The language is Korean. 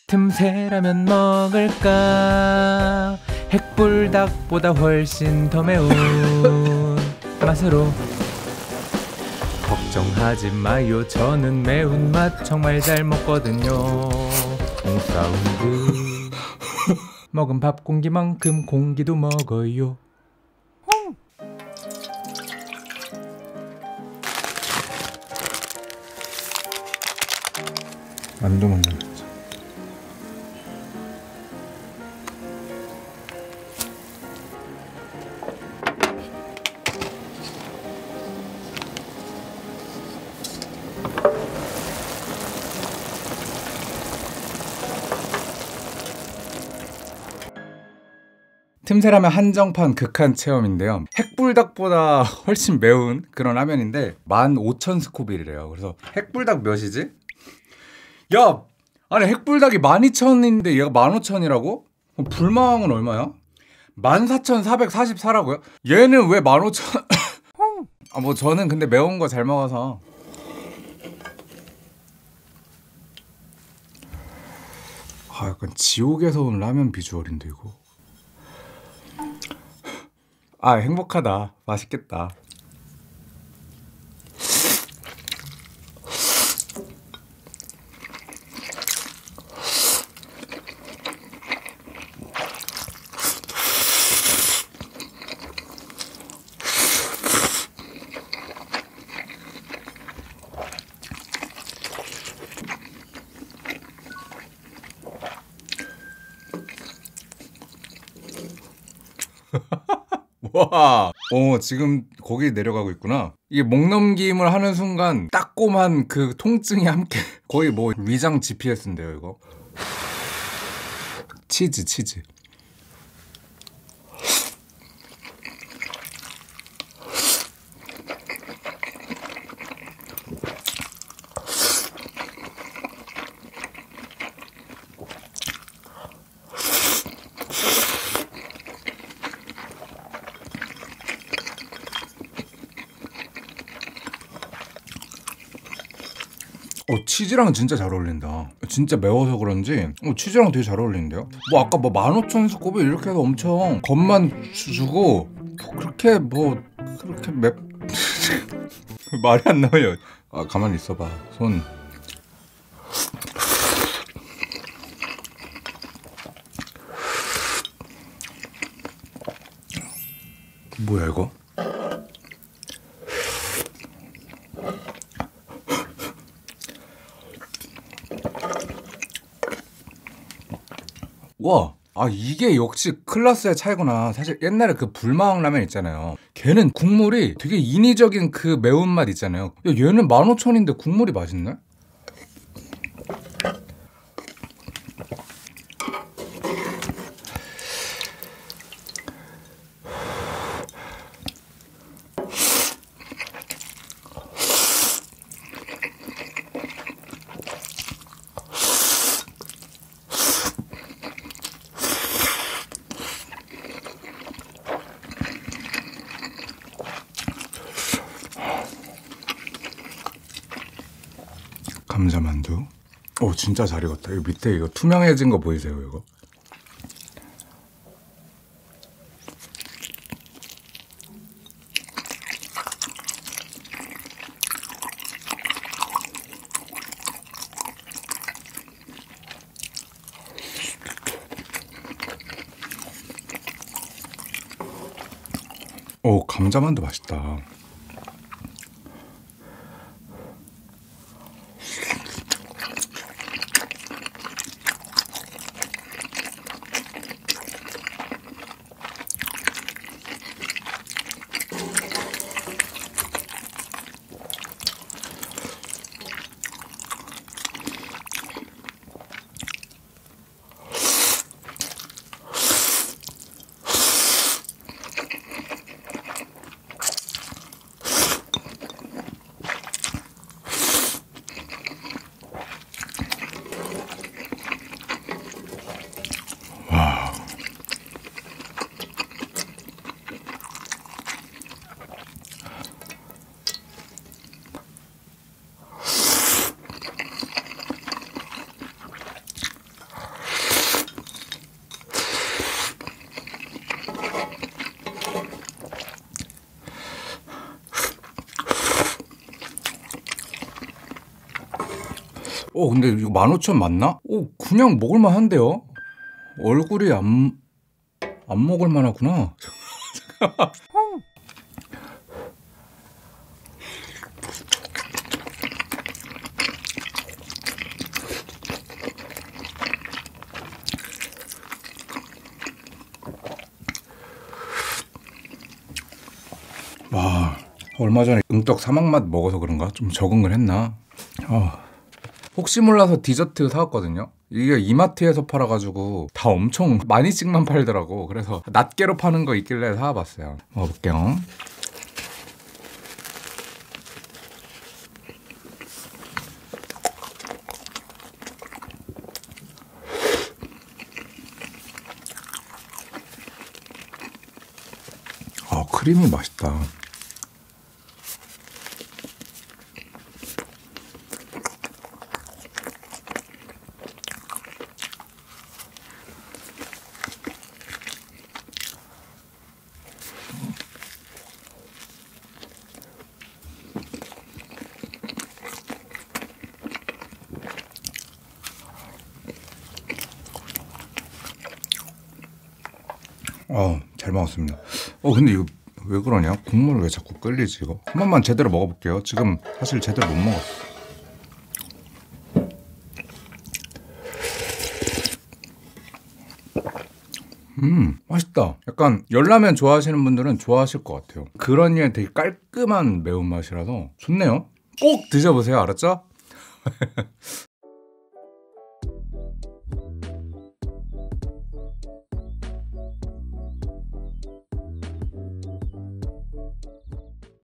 틈새라면 먹을까? 핵불닭보다 훨씬 더 매운 맛으로. 걱정하지 마요, 저는 매운맛 정말 잘 먹거든요. 옹사운드 먹은 밥 공기만큼 공기도 먹어요. 만두 만들자. 틈새라면 한정판 극한 체험인데요. 핵불닭보다 훨씬 매운 그런 라면인데 15,000스코빌이래요. 그래서 핵불닭 몇이지? 야! 아니 핵불닭이 12,000인데 얘가 15,000이라고? 불망은 얼마야? 14,444라고요? 얘는 왜 15,000... 아, 뭐 저는 근데 매운 거 잘 먹어서. 아, 약간 지옥에서 온 라면 비주얼인데 이거. 아, 행복하다. 맛있겠다. 와, 지금 거기 내려가고 있구나. 이게 목 넘김을 하는 순간 따끔한 그 통증이 함께 거의 뭐 위장 GPS인데요, 이거. 치즈. 치즈랑 진짜 잘 어울린다. 진짜 매워서 그런지 치즈랑 되게 잘 어울리는데요? 뭐 아까 뭐 15,000스코빌 이렇게 해서 엄청 겁만 주고 그렇게 맵... 말이 안 나와요. 아, 가만히 있어봐. 손. 뭐야 이거? 와, 아 이게 역시 클래스의 차이구나. 사실 옛날에 그 불망 라면 있잖아요. 걔는 국물이 되게 인위적인 그 매운맛 있잖아요. 야, 얘는 15,000인데 국물이 맛있네? 감자만두. 진짜 잘 익었다. 이거 밑에 이거 투명해진 거 보이세요, 이거? 감자만두 맛있다. 근데 이거 15,000 맞나? 그냥 먹을만 한데요? 얼굴이 안 먹을만 하구나. 와, 얼마 전에 응떡 사막맛 먹어서 그런가? 좀 적응을 했나? 혹시 몰라서 디저트 사왔거든요. 이게 이마트에서 팔아가지고 다 엄청 많이씩만 팔더라고. 그래서 낱개로 파는 거 있길래 사와봤어요. 먹어볼게요. 크림이 맛있다. 잘 먹었습니다. 근데 이거 왜 그러냐? 국물 왜 자꾸 끓이지 이거? 한 번만 제대로 먹어볼게요. 지금 사실 제대로 못 먹었어. 맛있다. 약간 열라면 좋아하시는 분들은 좋아하실 것 같아요. 그런 류의 되게 깔끔한 매운맛이라서 좋네요. 꼭 드셔보세요. 알았죠?